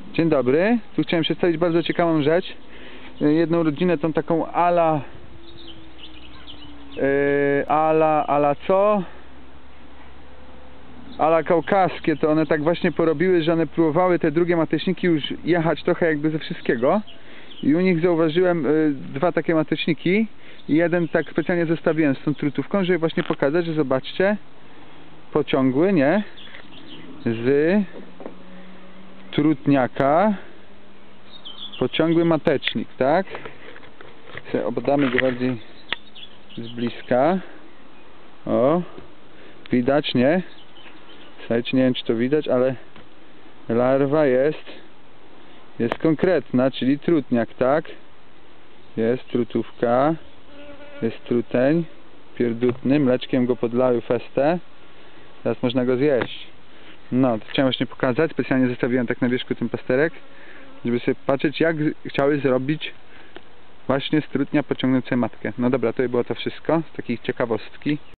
Dzień dobry, tu chciałem przedstawić bardzo ciekawą rzecz. Jedną rodzinę, tą taką ala co? Ala kaukaskie, to one tak właśnie porobiły, że one próbowały te drugie mateczniki już jechać trochę jakby ze wszystkiego. I u nich zauważyłem dwa takie mateczniki i jeden tak specjalnie zostawiłem z tą trutówką, żeby właśnie pokazać, że zobaczcie, pociągły, nie? Z trutniaka pociągły matecznik, tak? Obadamy go bardziej z bliska. O, widać, nie? Słuchajcie, nie wiem, czy to widać, ale larwa jest konkretna, czyli trutniak, tak? Jest trutówka, jest truteń pierdutny, mleczkiem go podlały festę. Teraz można go zjeść. No, to chciałem właśnie pokazać, specjalnie zostawiłem tak na wierzchu ten pasterek, żeby sobie patrzeć, jak chciały zrobić właśnie z trutnia pociągnąć sobie matkę. No dobra, to by było to wszystko z takich ciekawostki.